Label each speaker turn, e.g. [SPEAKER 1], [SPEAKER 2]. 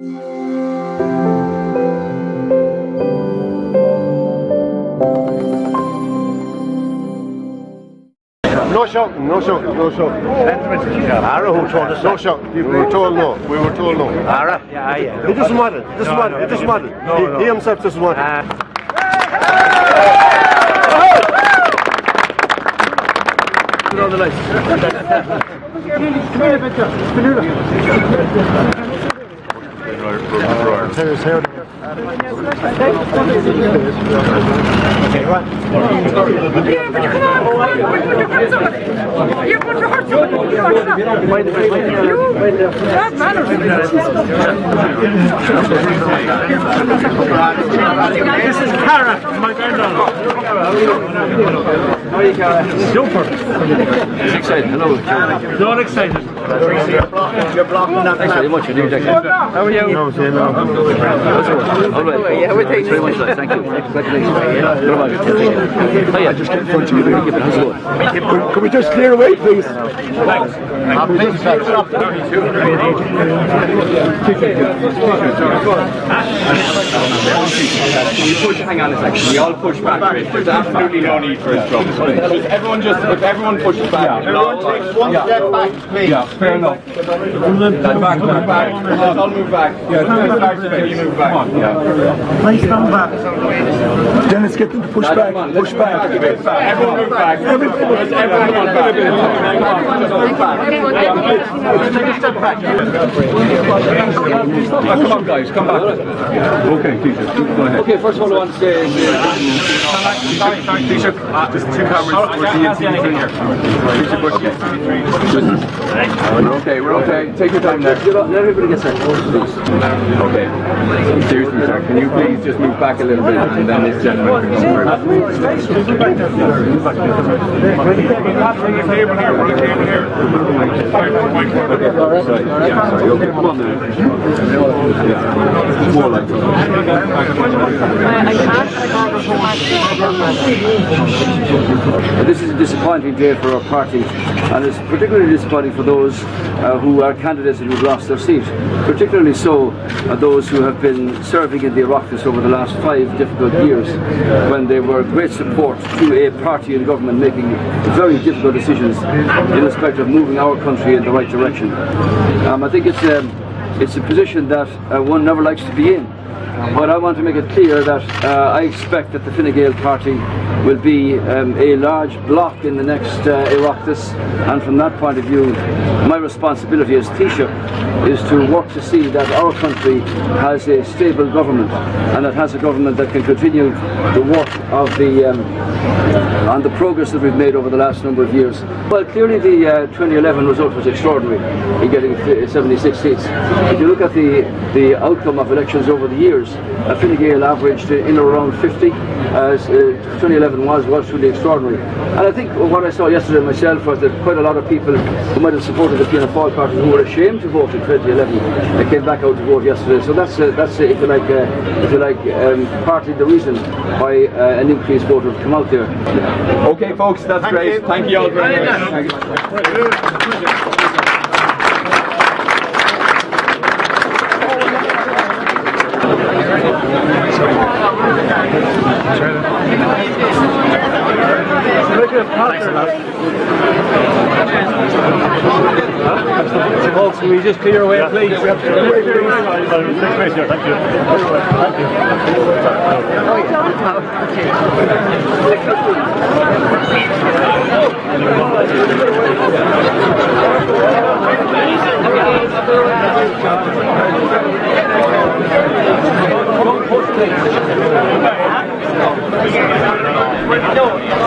[SPEAKER 1] No shouting, no shouting, no shouting.
[SPEAKER 2] Ara, who told us?
[SPEAKER 1] No shouting. We were told no. We were told no.
[SPEAKER 2] Ara? Yeah.
[SPEAKER 1] He doesn't want it. He doesn't want it. He doesn't want it. He himself doesn't want it. On the lights.
[SPEAKER 3] Okay, right. Yeah, but come on, you put your heart on that matters.
[SPEAKER 4] This is Cara, my granddaughter.
[SPEAKER 3] How are you, Cara?
[SPEAKER 4] Super.
[SPEAKER 2] He's excited. Hello.
[SPEAKER 4] Not excited.
[SPEAKER 3] You're blocking that.
[SPEAKER 2] Thanks very much.
[SPEAKER 3] How are you?
[SPEAKER 1] No, say no.
[SPEAKER 2] All right.
[SPEAKER 3] Yeah, we're taking
[SPEAKER 2] very much. Thank you. Oh yeah, just get in front of you.
[SPEAKER 1] Can we just clear away, please?
[SPEAKER 4] Thanks.
[SPEAKER 5] Hang on a second. We all push back. There's absolutely no need for a struggle. If everyone pushes back,
[SPEAKER 1] Everyone takes one step back, please.
[SPEAKER 5] yeah, fair enough. Back. Let's all move back. Yeah, you move back. Yeah.
[SPEAKER 4] Nice stand back.
[SPEAKER 1] Then let's get them to push back. Push back.
[SPEAKER 5] Everyone move back. Everyone move back.
[SPEAKER 1] Take a step back.
[SPEAKER 5] Come on, guys. Come back. Okay, Taoiseach, go ahead.
[SPEAKER 2] Okay, first of all, I want to say.
[SPEAKER 5] Taoiseach, there's two cameras. We're okay. Take your time there.
[SPEAKER 2] Let everybody get set.
[SPEAKER 5] Okay. Seriously, sir, can you please just move back a little bit and then this gentleman can come forward. Come on then. More like
[SPEAKER 2] This is a disappointing day for our party, and it's particularly disappointing for those who are candidates and who've lost their seat. Particularly so those who have been serving in the Oireachtas over the last 5 difficult years, when they were great support to a party in government making very difficult decisions in respect of moving our country in the right direction. I think it's a position that one never likes to be in. But I want to make it clear that I expect that the Fine Gael party will be a large bloc in the next Oireachtas, and from that point of view, my responsibility as Taoiseach is to work to see that our country has a stable government, and it has a government that can continue the work of on the progress that we've made over the last number of years. Well, clearly the 2011 result was extraordinary in getting 76 seats. If you look at the outcome of elections over the years, Fine Gael averaged in or around 50. 2011 was truly extraordinary. And I think what I saw yesterday myself was that quite a lot of people who might have supported the Fianna Fáil party, who were ashamed to vote in 2011, they came back out to vote yesterday. So that's if you like, partly the reason why an increased vote have come out there.
[SPEAKER 5] Okay, folks, that's great. Thank you all very much.
[SPEAKER 4] Folks, can we just clear away, please?
[SPEAKER 1] Thank you.